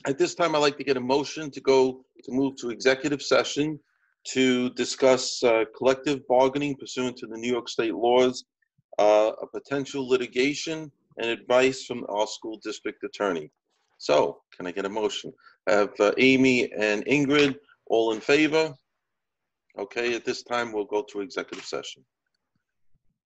At this time, I'd like to get a motion to move to executive session to discuss collective bargaining pursuant to the New York State laws, a potential litigation, and advice from our school district attorney. So, can I get a motion? I have Amy and Ingrid, all in favor? Okay, at this time, we'll go to executive session.